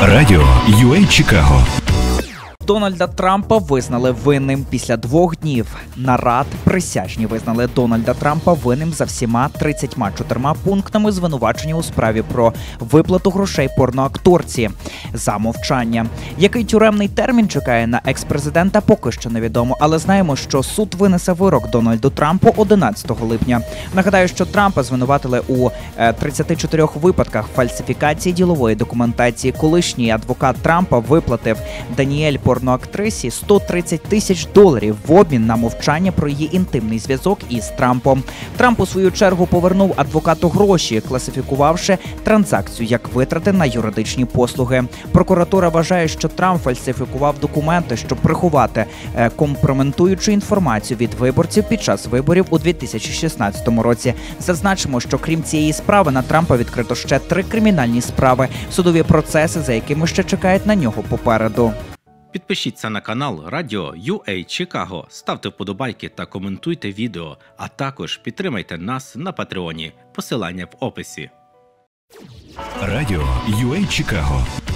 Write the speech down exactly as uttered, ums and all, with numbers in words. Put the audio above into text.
Радіо ю ей Чикаго. Дональда Трампа визнали винним після двох днів нарад. Присяжні визнали Дональда Трампа винним за всіма тридцятьма чотирма пунктами звинувачення у справі про виплату грошей порноакторці за мовчання. Який тюремний термін чекає на екс-президента, поки що невідомо, але знаємо, що суд винесе вирок Дональду Трампу одинадцятого липня. Нагадаю, що Трампа звинуватили у тридцяти чотирьох випадках фальсифікації ділової документації. Колишній адвокат Трампа виплатив Даніель порноактрисі сто тридцять тисяч доларів в обмін на мовчання про її інтимний зв'язок із Трампом. Трамп у свою чергу повернув адвокату гроші, класифікувавши транзакцію як витрати на юридичні послуги. Прокуратура вважає, що Трамп фальсифікував документи, щоб приховати компрометуючу інформацію від виборців під час виборів у дві тисячі шістнадцятому році. Зазначимо, що крім цієї справи на Трампа відкрито ще три кримінальні справи, судові процеси, за якими ще чекають на нього попереду. Підпишіться на канал Радіо ю ей Чикаго, ставте вподобайки та коментуйте відео, а також підтримайте нас на Патреоні. Посилання в описі. Радіо ю ей Чикаго.